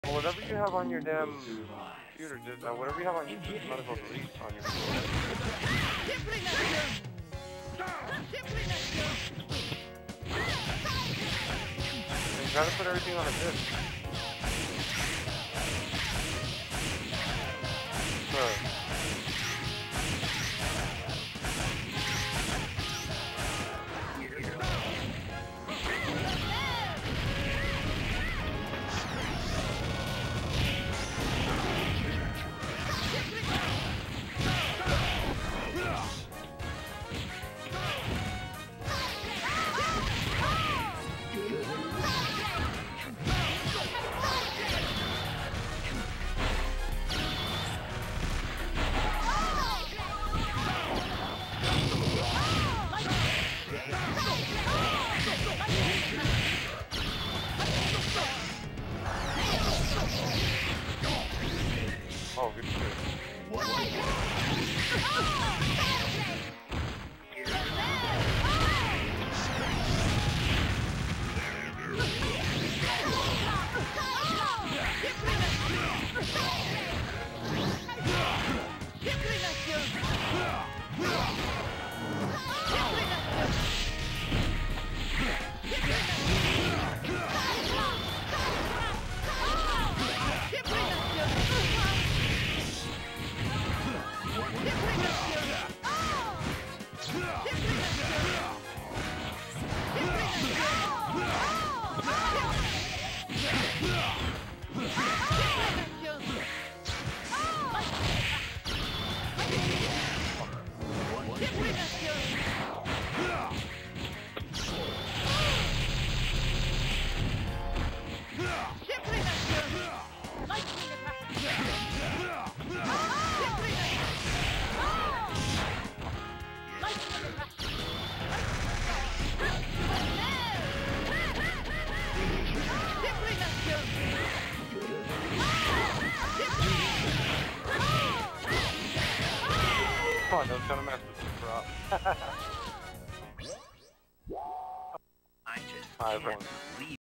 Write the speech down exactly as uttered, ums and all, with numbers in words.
Well, whatever you have on your damn computer, just uh, whatever you have on YouTube, just might as well delete on your computer. And you gotta put everything on a disc. Bro. Oh, good shit. Come on, don't try to mess with this prop. I just Hi, can't everyone. believe